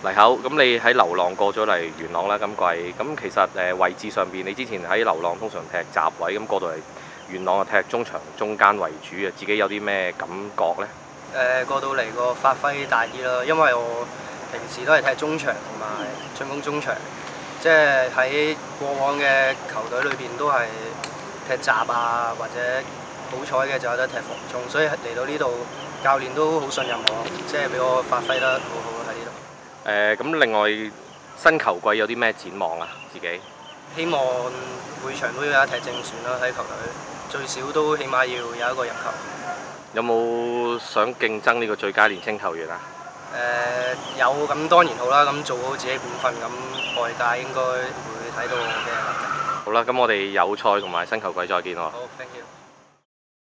黎口，咁你喺流浪過咗嚟元朗啦，今季咁其實位置上邊，你之前喺流浪通常踢閘位，咁過到嚟元朗啊踢中場中間為主啊，自己有啲咩感覺呢？ 過到嚟個發揮大啲啦，因為我平時都係踢中場同埋進攻中場，即係喺過往嘅球隊裏邊都係踢閘啊，或者好彩嘅就有得踢防中，所以嚟到呢度教練都好信任我，即係俾我發揮得好好喺呢度。 咁另外新球季有啲咩展望啊？自己希望每場都有一踢正選啦，喺球隊最少都起碼要有一個入球。 有冇想競爭呢個最佳年青球員啊？ 有咁當然好啦，咁做好自己本分，咁外界應該會睇到我嘅能力。 好啦，咁我哋友賽同埋新球季再見喎。 好，thank you。